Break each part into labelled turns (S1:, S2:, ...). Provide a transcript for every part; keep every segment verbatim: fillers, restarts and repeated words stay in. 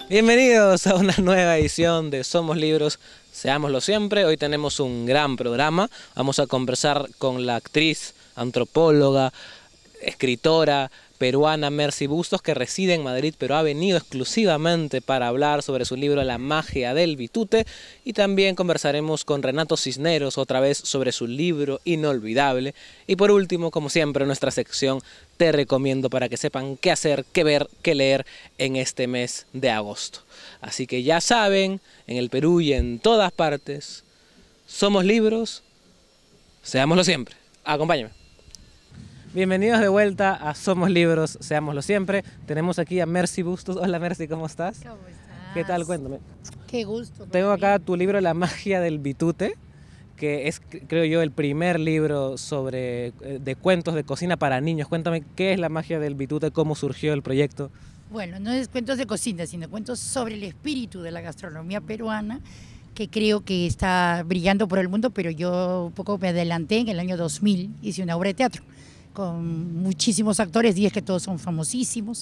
S1: Bienvenidos a una nueva edición de Somos Libros, Seámoslo Siempre. Hoy tenemos un gran programa. Vamos a conversar con la actriz, antropóloga, escritora peruana Mercy Bustos, que reside en Madrid, pero ha venido exclusivamente para hablar sobre su libro La magia del bitute. Y también conversaremos con Renato Cisneros, otra vez sobre su libro inolvidable. Y por último, como siempre, nuestra sección Te Recomiendo, para que sepan qué hacer, qué ver, qué leer en este mes de agosto. Así que ya saben, en el Perú y en todas partes, somos libros, seámoslo siempre. Acompáñame. Bienvenidos de vuelta a Somos Libros, Seámoslo Siempre. Tenemos aquí a Mercy Bustos. Hola Mercy, ¿cómo estás?
S2: ¿Cómo estás?
S1: ¿Qué tal? Cuéntame.
S2: Qué gusto.
S1: Tengo acá tu libro La magia del bitute, que es, creo yo, el primer libro sobre de cuentos de cocina para niños. Cuéntame, ¿qué es La magia del bitute? ¿Cómo surgió el proyecto?
S2: Bueno, no es cuentos de cocina, sino cuentos sobre el espíritu de la gastronomía peruana, que creo que está brillando por el mundo, pero yo un poco me adelanté. En el año dos mil hice una obra de teatro con muchísimos actores, diez que todos son famosísimos,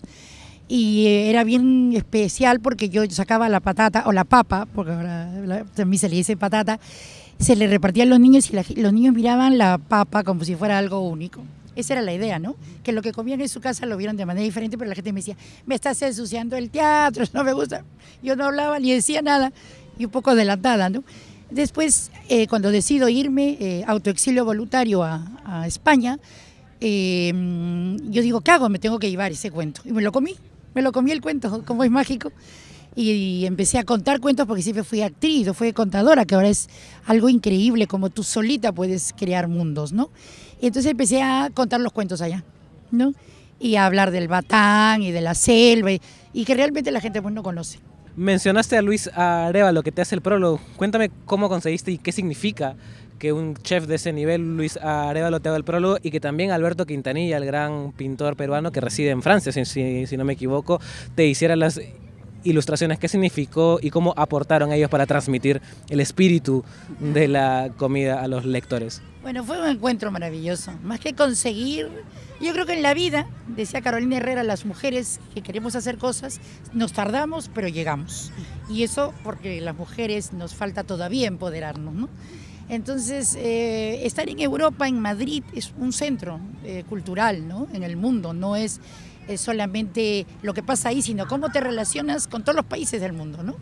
S2: y era bien especial porque yo sacaba la patata, o la papa, porque ahora también se le dice patata, se le repartía a los niños y la, los niños miraban la papa como si fuera algo único. Esa era la idea, ¿no? Que lo que comían en su casa lo vieron de manera diferente, pero la gente me decía, me estás ensuciando el teatro, no me gusta. Yo no hablaba ni decía nada, y un poco adelantada, ¿no? Después, eh, cuando decido irme, eh, autoexilio voluntario a, a España, Eh, yo digo, ¿qué hago? Me tengo que llevar ese cuento. Y me lo comí, me lo comí el cuento, como es mágico. Y, y empecé a contar cuentos porque siempre fui actriz, fui contadora, que ahora es algo increíble, como tú solita puedes crear mundos, ¿no? Y entonces empecé a contar los cuentos allá, ¿no? Y a hablar del Batán y de la selva, y, y que realmente la gente pues no conoce.
S1: Mencionaste a Luis Arévalo, que te hace el prólogo. Cuéntame cómo conseguiste y qué significa que un chef de ese nivel, Luis Arévalo, te haga el prólogo, y que también Alberto Quintanilla, el gran pintor peruano que reside en Francia, si, si, si no me equivoco, te hiciera las ilustraciones. ¿Qué significó y cómo aportaron ellos para transmitir el espíritu de la comida a los lectores?
S2: Bueno, fue un encuentro maravilloso. Más que conseguir, yo creo que en la vida, decía Carolina Herrera, las mujeres que queremos hacer cosas, nos tardamos, pero llegamos. Y eso porque las mujeres nos falta todavía empoderarnos, ¿no? Entonces, eh, estar en Europa, en Madrid, es un centro eh, cultural, ¿no? En el mundo, no es, es solamente lo que pasa ahí, sino cómo te relacionas con todos los países del mundo, ¿no?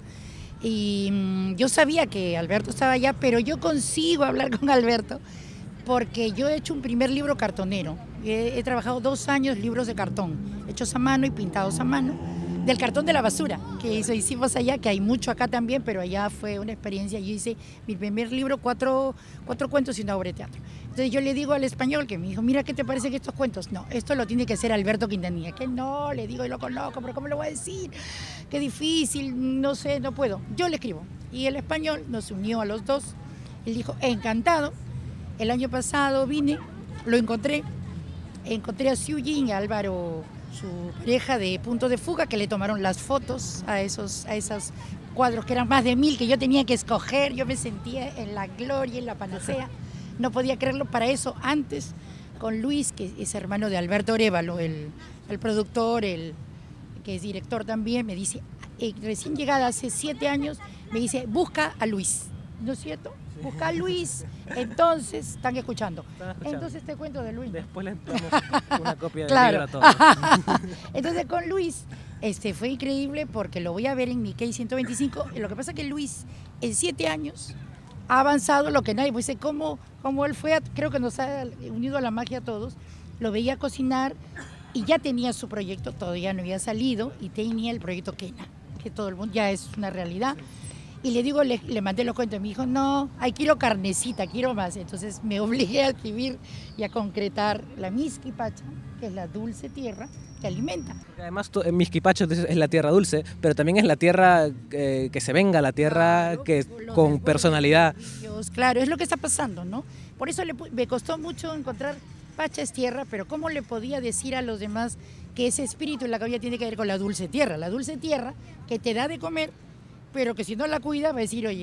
S2: Y mmm, yo sabía que Alberto estaba allá, pero yo consigo hablar con Alberto porque yo he hecho un primer libro cartonero. He, he trabajado dos años libros de cartón, hechos a mano y pintados a mano, del cartón de la basura, que eso hicimos allá, que hay mucho acá también, pero allá fue una experiencia. Yo hice mi primer libro, cuatro, cuatro cuentos y una obra de teatro. Entonces yo le digo al español, que me dijo, mira, ¿qué te parece que estos cuentos? No, esto lo tiene que hacer Alberto Quintanilla. Que no, le digo, yo lo conozco, pero ¿cómo lo voy a decir? Qué difícil, no sé, no puedo. Yo le escribo. Y el español nos unió a los dos. Él dijo, encantado. El año pasado vine, lo encontré, encontré a Xiu Jin y a Álvaro, su pareja de Punto de Fuga, que le tomaron las fotos a esos, a esos cuadros, que eran más de mil, que yo tenía que escoger. Yo me sentía en la gloria, en la panacea, no podía creerlo. Para eso, antes, con Luis, que es hermano de Alberto Arévalo, el, el productor, el, que es director también, me dice, eh, recién llegada hace siete años, me dice, busca a Luis, ¿no es cierto? Busca a Luis. Entonces, están escuchando. Están escuchando. Entonces te cuento de Luis.
S1: Después le damos una copia del
S2: claro.
S1: libro a todos.
S2: Entonces con Luis este, fue increíble porque lo voy a ver en mi K ciento veinticinco. Lo que pasa es que Luis en siete años ha avanzado lo que nadie. Pues cómo, cómo él fue, a, creo que nos ha unido a la magia a todos. Lo veía cocinar y ya tenía su proyecto, todavía no había salido, y tenía el proyecto Kena, que todo el mundo ya es una realidad. Y le digo, le, le mandé los cuentos, me dijo, no, hay quiero carnecita, quiero más. Entonces me obligué a escribir y a concretar la Mixquipacha, que es la dulce tierra que alimenta.
S1: Además, Mixquipacha es la tierra dulce, pero también es la tierra eh, que se venga, la tierra claro, que con personalidad.
S2: Dios, claro, es lo que está pasando, ¿no? Por eso le, me costó mucho encontrar, Pacha es tierra, pero ¿cómo le podía decir a los demás que ese espíritu en la cabeza tiene que ver con la dulce tierra? La dulce tierra que te da de comer, pero que si no la cuida va a decir, oye,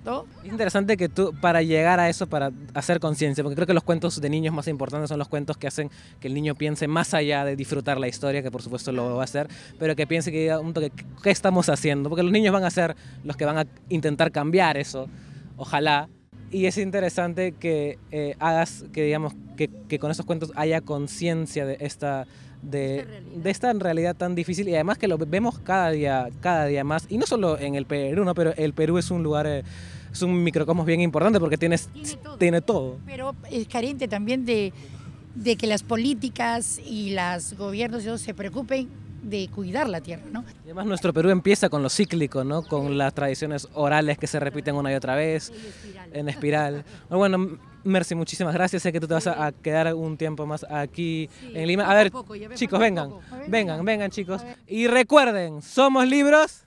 S2: ¿no?
S1: Es interesante que tú, para llegar a eso, para hacer conciencia, porque creo que los cuentos de niños más importantes son los cuentos que hacen que el niño piense más allá de disfrutar la historia, que por supuesto lo va a hacer, pero que piense que diga un toque, ¿qué estamos haciendo? Porque los niños van a ser los que van a intentar cambiar eso, ojalá. Y es interesante que eh, hagas, que digamos, que, que con esos cuentos haya conciencia de esta... De, de esta realidad tan difícil, y además que lo vemos cada día, cada día más, y no solo en el Perú, ¿no? Pero el Perú es un lugar, eh, es un microcosmos bien importante porque tienes,
S2: Tiene todo.
S1: tiene todo.
S2: Pero es carente también de, de que las políticas y los gobiernos y todo se preocupen de cuidar la tierra, ¿no?
S1: Y además nuestro Perú empieza con lo cíclico, ¿no? Con las tradiciones orales que se repiten una y otra vez, en espiral. Bueno, Mercy, muchísimas gracias. Sé que tú te vas a, a quedar un tiempo más aquí
S2: Sí,
S1: en Lima.
S2: poco
S1: A ver,
S2: a poco, ya me
S1: chicos,
S2: falta
S1: vengan,
S2: poco. A ver,
S1: vengan,
S2: vengan.
S1: vengan, chicos.
S2: A ver.
S1: Y recuerden, somos libros.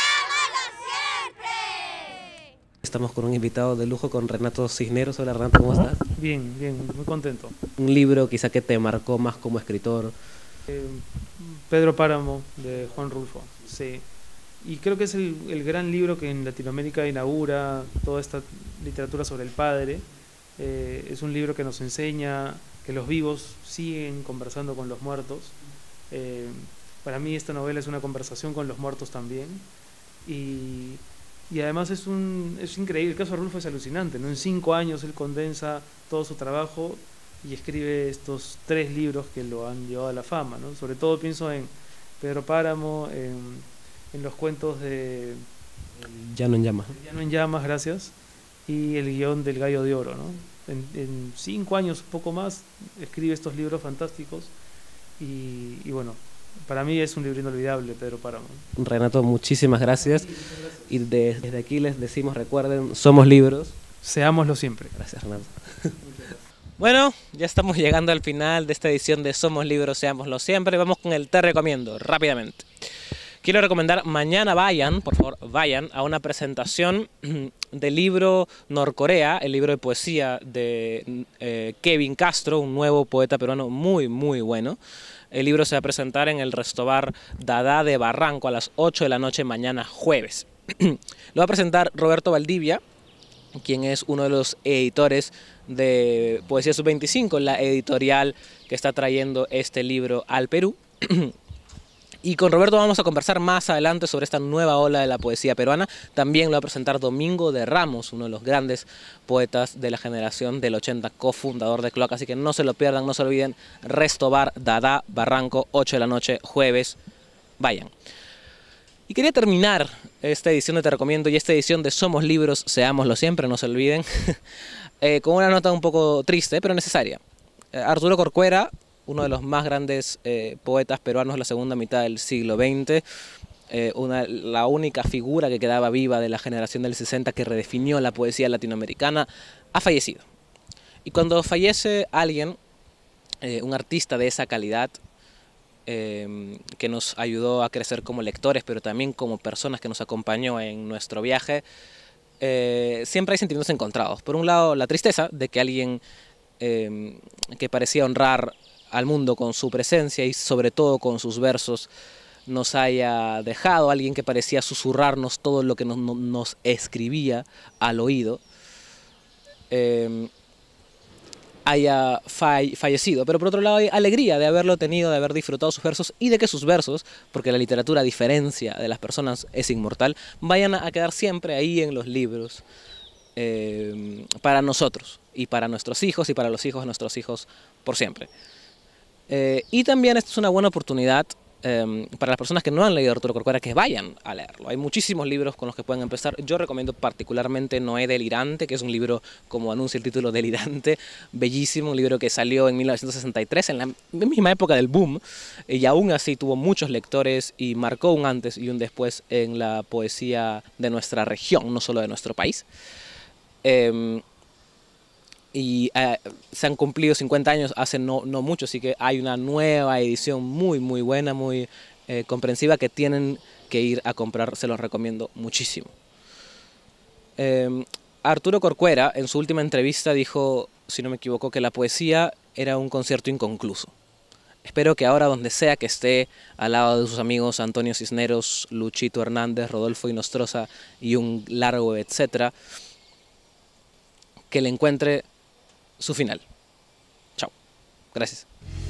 S1: Estamos con un invitado de lujo, con Renato Cisneros. Hola, Renato, ¿cómo estás?
S3: Bien, bien, muy contento.
S1: Un libro quizá que te marcó más como escritor.
S3: Eh, Pedro Páramo, de Juan Rulfo, sí. Y creo que es el, el gran libro que en Latinoamérica inaugura toda esta literatura sobre el padre. Eh, es un libro que nos enseña que los vivos siguen conversando con los muertos. Eh, para mí esta novela es una conversación con los muertos también. Y, y además es, un, es increíble, el caso de Rulfo es alucinante, ¿no? En cinco años él condensa todo su trabajo y escribe estos tres libros que lo han llevado a la fama, ¿no? Sobre todo pienso en Pedro Páramo, en, en los cuentos de
S1: Llano en llamas.
S3: Llano en llamas, gracias, y el guión del Gallo de Oro, ¿no? En, en cinco años, poco más, escribe estos libros fantásticos y, y bueno, para mí es un libro inolvidable, Pedro Páramo.
S1: Renato, muchísimas gracias. Y de- desde aquí les decimos, recuerden, somos libros.
S3: Seámoslo siempre.
S1: Gracias, Renato. Bueno, ya estamos llegando al final de esta edición de Somos Libros, Seámoslo Siempre. Vamos con el Te Recomiendo, rápidamente. Quiero recomendar, mañana vayan, por favor, vayan a una presentación del libro Norcorea, el libro de poesía de eh, Kevin Castro, un nuevo poeta peruano muy, muy bueno. El libro se va a presentar en el Restobar Dada de Barranco a las ocho de la noche mañana jueves. Lo va a presentar Roberto Valdivia, quien es uno de los editores de Poesía sub veinticinco, la editorial que está trayendo este libro al Perú. Y con Roberto vamos a conversar más adelante sobre esta nueva ola de la poesía peruana. También lo va a presentar Domingo de Ramos, uno de los grandes poetas de la generación del ochenta, cofundador de Cloaca. Así que no se lo pierdan, no se olviden. Restobar, Dada, Barranco, ocho de la noche, jueves. Vayan. Y quería terminar esta edición de Te Recomiendo y esta edición de Somos Libros, Seámoslo Siempre, no se olviden, eh, con una nota un poco triste, pero necesaria. Eh, Arturo Corcuera, uno de los más grandes eh, poetas peruanos de la segunda mitad del siglo veinte, eh, una, la única figura que quedaba viva de la generación del sesenta que redefinió la poesía latinoamericana, ha fallecido. Y cuando fallece alguien, eh, un artista de esa calidad, eh, que nos ayudó a crecer como lectores, pero también como personas que nos acompañó en nuestro viaje, eh, siempre hay sentimientos encontrados. Por un lado, la tristeza de que alguien eh, que parecía honrar al mundo con su presencia y sobre todo con sus versos nos haya dejado, alguien que parecía susurrarnos todo lo que nos, nos escribía al oído, eh, haya fall, fallecido. Pero por otro lado hay alegría de haberlo tenido, de haber disfrutado sus versos y de que sus versos, porque la literatura a diferencia de las personas es inmortal, vayan a quedar siempre ahí en los libros, eh, para nosotros y para nuestros hijos y para los hijos de nuestros hijos por siempre. Eh, y también esta es una buena oportunidad eh, para las personas que no han leído a Arturo Corcuera, que vayan a leerlo. Hay muchísimos libros con los que pueden empezar. Yo recomiendo particularmente Noé Delirante, que es un libro, como anuncia el título, delirante, bellísimo, un libro que salió en mil novecientos sesenta y tres, en la misma época del boom, y aún así tuvo muchos lectores y marcó un antes y un después en la poesía de nuestra región, no solo de nuestro país. Eh, y eh, se han cumplido cincuenta años hace no, no mucho, así que hay una nueva edición muy muy buena, muy eh, comprensiva, que tienen que ir a comprar, se los recomiendo muchísimo. Eh, Arturo Corcuera en su última entrevista dijo, si no me equivoco, que la poesía era un concierto inconcluso. Espero que ahora donde sea que esté, al lado de sus amigos Antonio Cisneros, Luchito Hernández, Rodolfo Inostroza y un largo etcétera, que le encuentre su final. Chao. Gracias.